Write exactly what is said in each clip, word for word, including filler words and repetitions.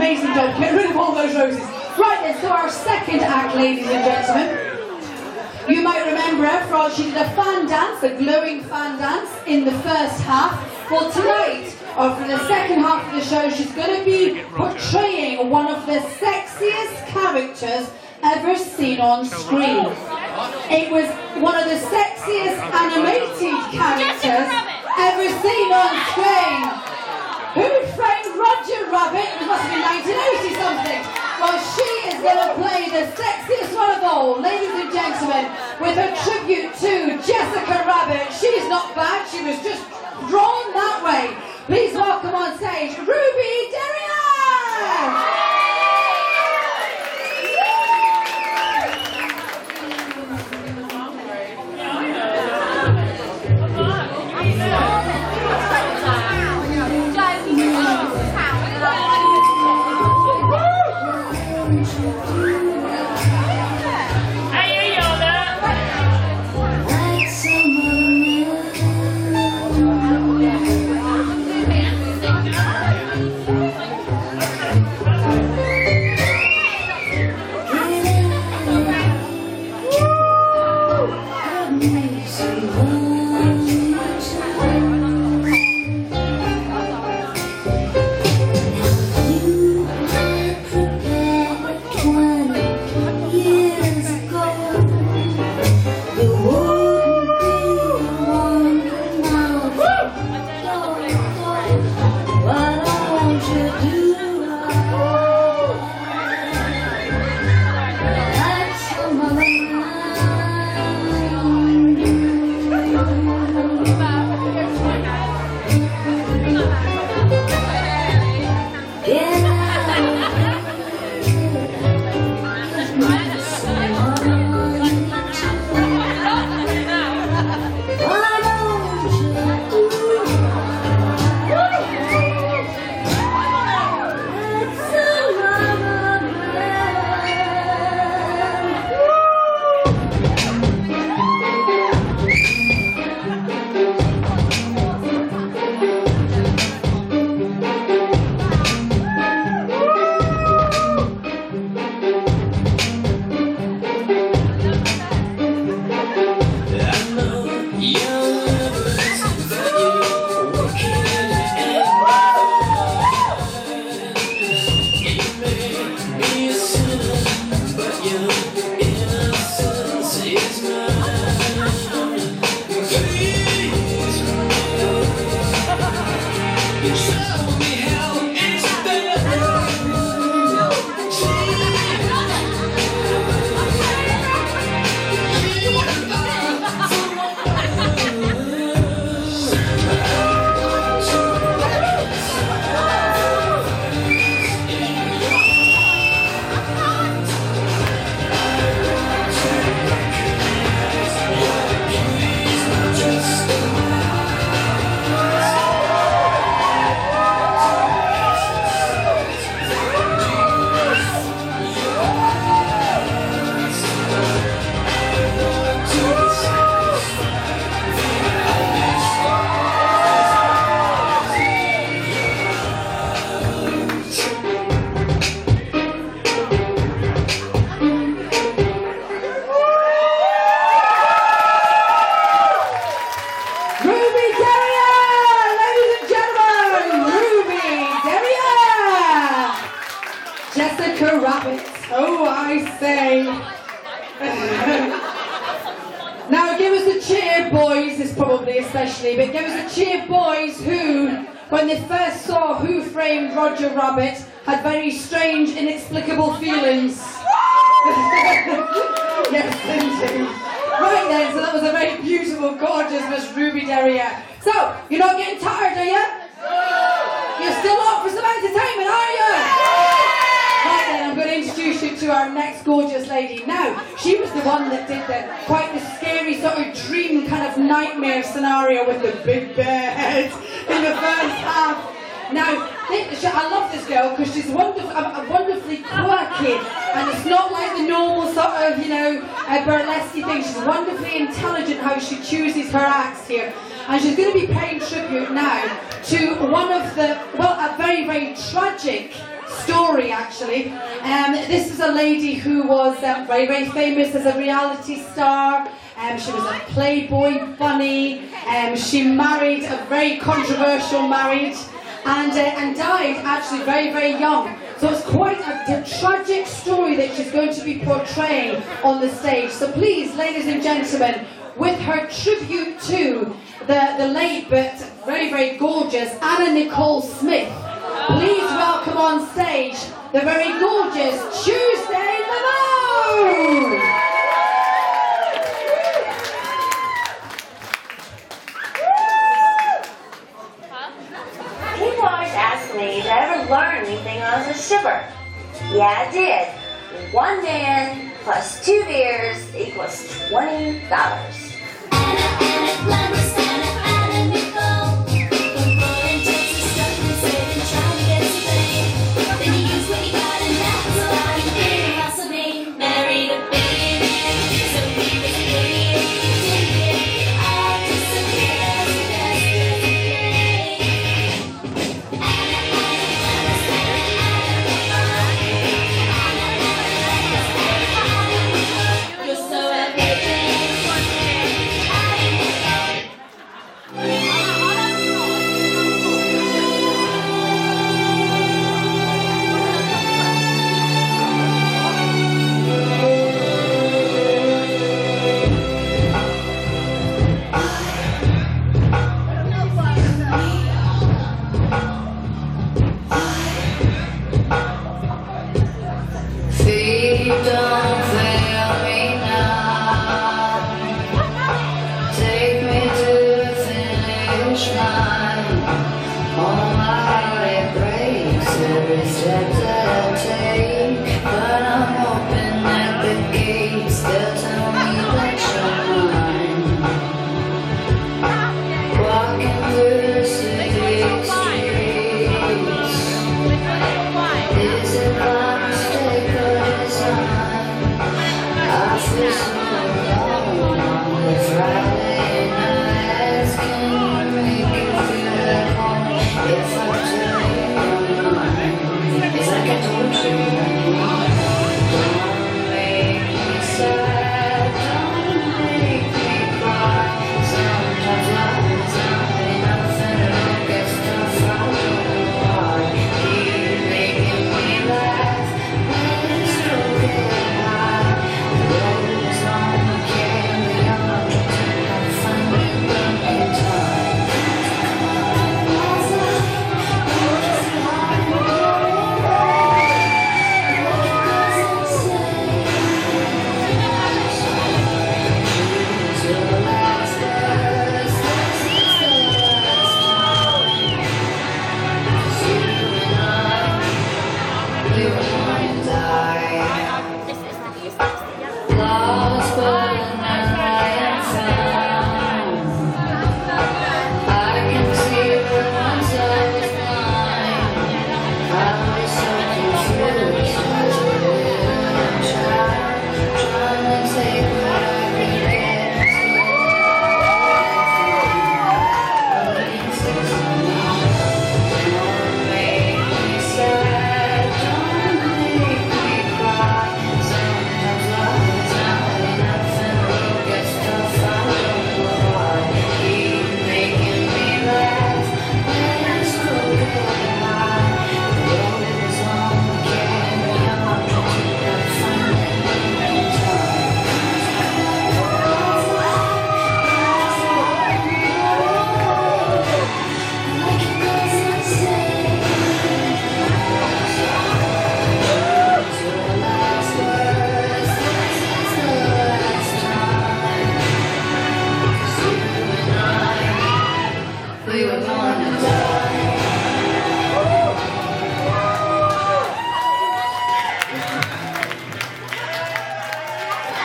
amazing job. Get rid of all those roses. Right then, so our second act, ladies and gentlemen. You might remember her from, she did a fan dance, a glowing fan dance in the first half. Well, tonight, or for the second half of the show, she's going to be portraying one of the sexiest characters ever seen on screen. It was one of the sexiest animated characters ever seen on screen. Who framed Roger Rabbit? It must have been nineteen eighty something. Well, she is going to play the sexiest one of all, ladies and gentlemen, with a tribute to Jessica Rabbit. She's not bad, she was just drawn that way. Please welcome on stage, Ruby Derriere! Oh, I say. Now give us a cheer, boys, this probably especially, but give us a cheer, boys, who, when they first saw Who Framed Roger Rabbit, had very strange, inexplicable feelings. Yes, indeed. Right then, so that was a very beautiful, gorgeous Miss Ruby Derriere. So, you're not getting tired, are you? You're still up for some entertainment, are you? Right then, I'm going to introduce you to our next gorgeous lady. Now, she was the one that did the quite the scary sort of dream kind of nightmare scenario with the big bear head in the first half. Now, I love this girl because she's wonderful, uh, wonderfully quirky, and it's not like the normal sort of, you know, uh, burlesque thing. She's wonderfully intelligent how she chooses her acts here. And she's going to be paying tribute now to one of the, well, a very, very tragic story, actually. Um, this is a lady who was um, very, very famous as a reality star. Um, she was a Playboy bunny. Um, she married a very controversial marriage and, uh, and died actually very, very young. So it's quite a, a tragic story that she's going to be portraying on the stage. So please, ladies and gentlemen, with her tribute to the, the late but very, very gorgeous Anna Nicole Smith, please welcome on stage the very gorgeous Tuesday Mamone! People always ask me if I ever learned anything when I was a stripper. Yeah, I did. One man plus two beers equals twenty dollars.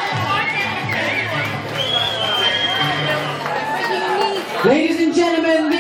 Ladies and gentlemen,